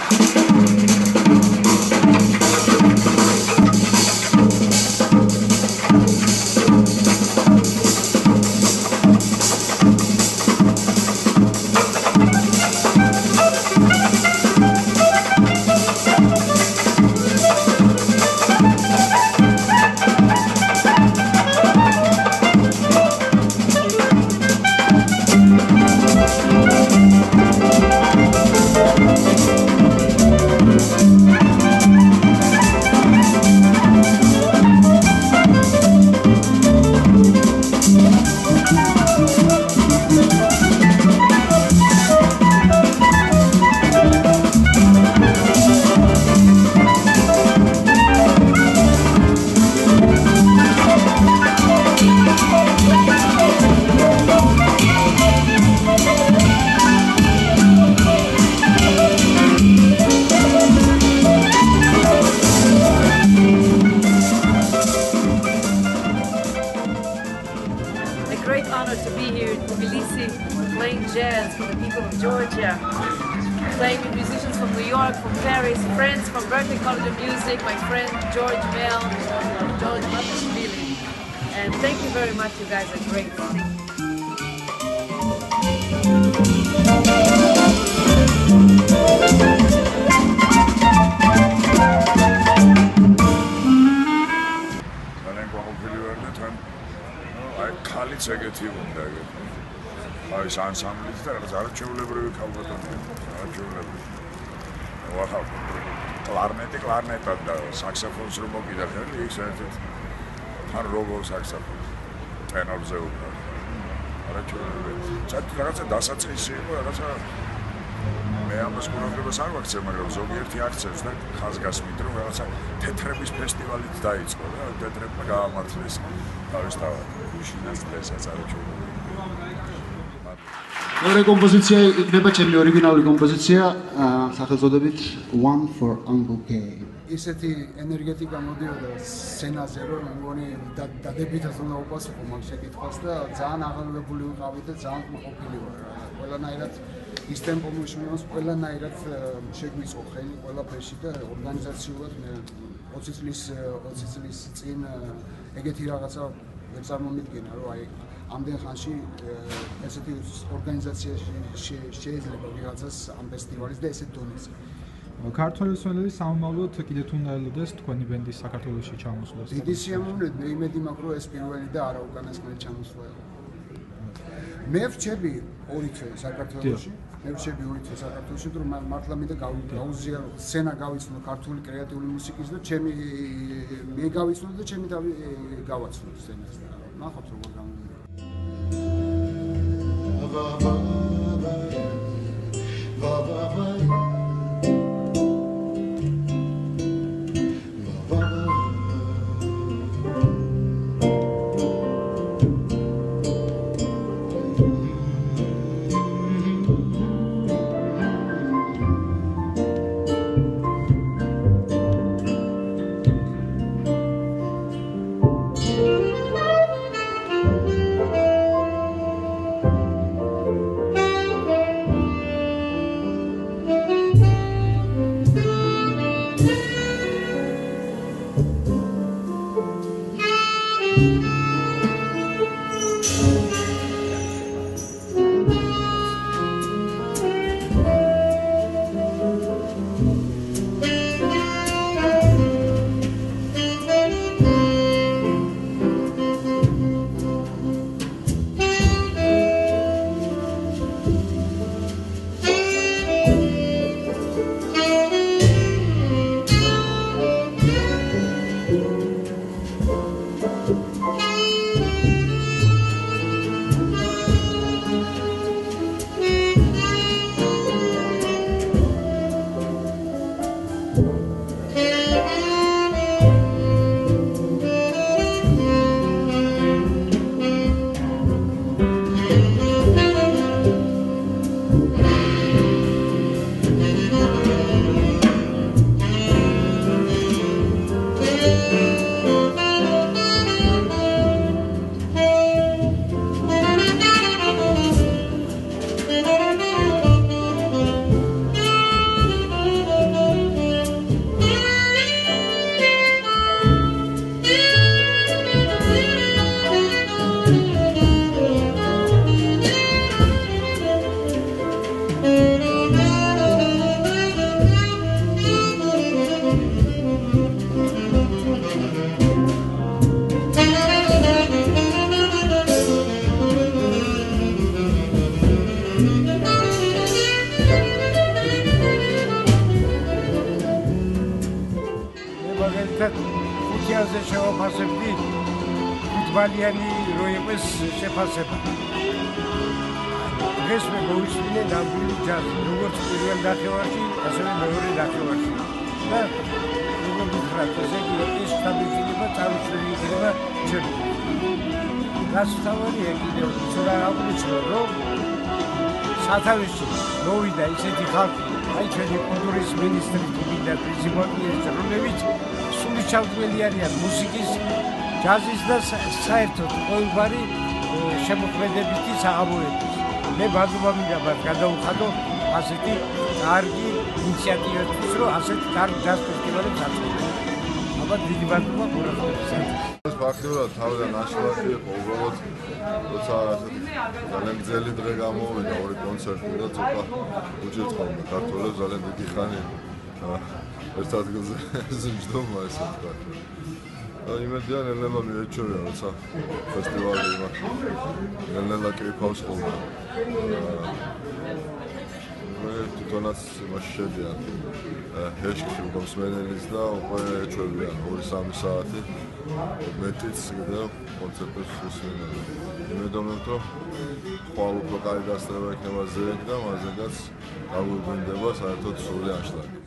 jazz for the people of Georgia, playing with musicians from New York, from Paris, friends from Berklee College of Music, my friend George Mel, George Matashvili. And thank you very much, you guys are great. Այս անսամբլից դեռ զարչուլեբրի կալվատոն զարչուլեբրի վախա կլարնետը դա սաքսոֆոն սրումոք իդախել իքսայթ հան ռոգով սաքսոֆոն տենոր զեուկ զարչուլեբրի ցած դրանց դասած էսի դրանց մեամս կորովրը սարվակցը მაგრამ զոգերթի ակցիաս դա խազգասմիտրով դրանց թեթրების ֆեստիվալից დაიწყო და თეთრებმა გაამართლეს თავისთავად უშინას დღესაც არაჩვენებია მეორე კომპოზიცია იქნება ჩემი ორიგინალური კომპოზიცია სახელწოდებით One for Uncle K. ისეთი ენერგეტიკა მოდიოდა სცენაზე რომ მგონი დადებითად უნდა უპასუხო მაგ შეკითხვას და ძალიან აღელვებული ვიყავი და ძალიან ყოფილი ვარ. ყველანაირად ის ტემპო მუშაობს, ყველანაირად შეგვიწყო ხელი ყველაფერში და ორგანიზაციულად მე 20 წლის წინ ეგეთი რაღაცა ვერ წარმომიდგენა რომ აი ამდენ ხანში ესეთი ორგანიზაციაში შეიძლება ვიღაცას ამ ფესტივალის და ესეთ დონეზე. ქართველი სვენელი სამომავლოდ კიდევ თუ უნდა ელოდეს თქვენი ბენდის საქართველოში ჩამოსვლა. დიდი სიამოვნებით მე იმედი მაქვს რომ ეს პირველი და არა უკანასკნელი ჩამოსვლა იყო. მე ვჩები ორი თვე საქართველოში. მე ვჩები ორი თვე საქართველოში რომ მართლა მინდა გაუზიარო სცენა გავიცნო ქართული კრეატიული მუსიკის და მე გავიცნო და ჩემი თავი გავაცნო სცენას და ნახოთ როგორ გამოვიდა. ვაფასებდი ფუტბალიანი რო იყოს შეფასება. დღეს მე მოვისმინე ნამდვილი ჯაზი, როგორც პირველ ნახევარში, ასევე მეორე ნახევარში. და როგორ ვთქვათ, ესე იგი ეს სტაბილიზება წარუშველი იქნება ჩემთვის. გასთავარია კიდევ ცოტა აღვნიშნო, რომ სათავეში მოვიდა ისეთი ხალხი, აი ჩვენი კულტურის მინისტრი თბილისის პრეზიდენტის რომლებიც სული ჩავთვლილი არიან მუსიკის, ჯაზის და საერთოდ ყოველგვარი შემოქმედებითი საღამოების. მე მადლობა მინდა მათ გადაუხადო ასეთი კარგი ინიციატივისთვის, რომ ასეთი კარგი ჯაზ ფესტივალებს აწყვეტენ. ალბათ დიდი მადლობა ყურადღებისთვის. ფაქტობრივად თავიდან ნაშრომი იყო უბრალოდ როცა ძალიან გრძელი დღე გამოვიდა ორი კონცერტი და ცოტა უჭირთ ხოლმე ქართველებს ძალიან დიდი ხანი ერთ ადგილზე ზმჯდომა ესე ვთქვათ. იმედია ნელ-ნელა მიეჩვევიან როცა ფესტივალი იმას ნელ-ნელა კრიფავს ხოლმე. მე თვითონაც იმაში შედიან ჰეშკში მსმენელის და უკვე ეჩვევიან 2-3 საათი მეტიც და კონცერტებს უსმენენ. იმედოვნებ რომ ხვალ უფრო კარგი გასწრება იქნება ზეგ და მასზეც გაგვიგვინდება საერთოდ სრული ანშლაგი.